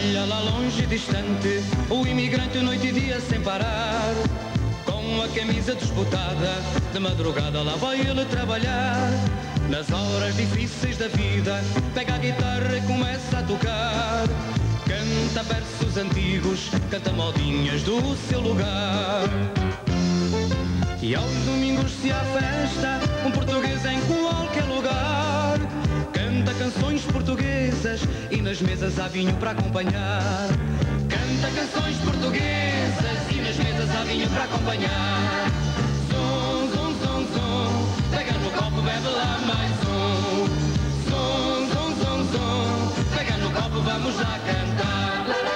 Olha lá longe e distante, o imigrante noite e dia sem parar, com a camisa desbotada, de madrugada lá vai ele trabalhar. Nas horas difíceis da vida, pega a guitarra e começa a tocar. Canta versos antigos, canta modinhas do seu lugar. E aos domingos se há festa, um português em qualquer lugar canta canções portuguesas e nas mesas há vinho para acompanhar. Canta canções portuguesas e nas mesas há vinho para acompanhar. Zum, zum, zum, zum, pega no copo, bebe lá mais um. Zum, zum, zum, zum, pega no copo, vamos lá cantar.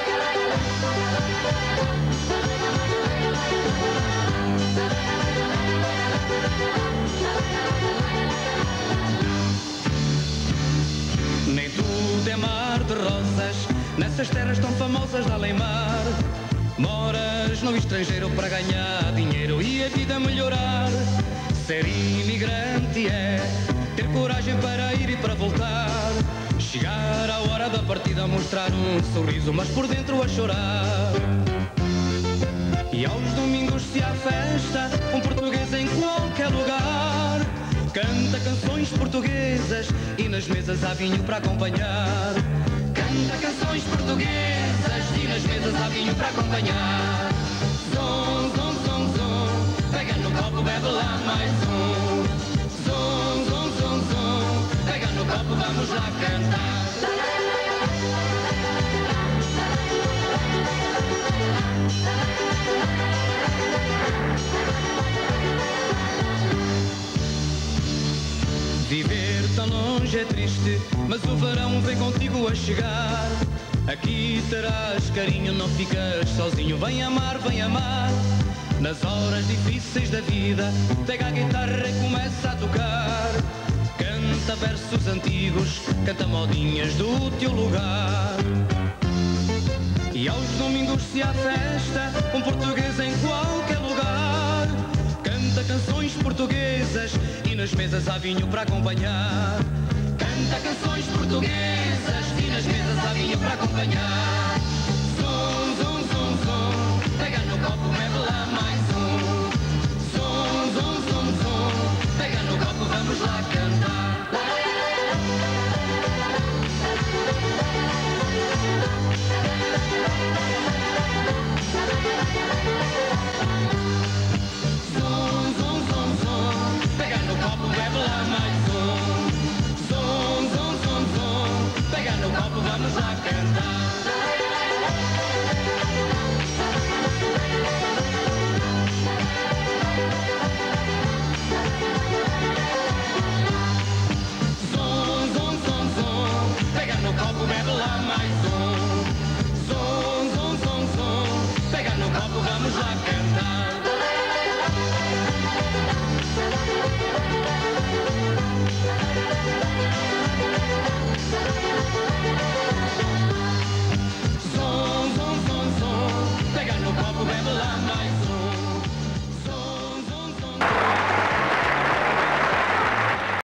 Nem tudo é mar de rosas, nessas terras tão famosas de além-mar. Moras no estrangeiro para ganhar dinheiro e a vida melhorar. Ser imigrante é ter coragem para ir e para voltar. Chegar à hora da partida, mostrar um sorriso, mas por dentro a chorar. E aos domingos se há festa, um português em qualquer lugar canta canções portuguesas e nas mesas há vinho para acompanhar. Canta canções portuguesas e nas mesas há vinho para acompanhar. Zum, zum, zum, zum, pega no copo, bebe lá mais um. Zum, zum, zum, zum, pega no copo, vamos lá cantar. Viver tão longe é triste, mas o verão vem contigo a chegar. Aqui terás carinho, não ficas sozinho. Vem amar, vem amar. Nas horas difíceis da vida, pega a guitarra e começa a tocar. Canta versos antigos, canta modinhas do teu lugar. E aos domingos se há festa, um português em qualquer lugar canta canções portuguesas e nas mesas há vinho para acompanhar. Canta canções portuguesas e nas mesas há vinho para acompanhar.